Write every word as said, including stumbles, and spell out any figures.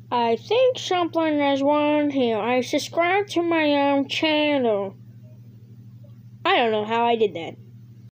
I think something is wrong here. I subscribed to my own channel. I don't know how I did that.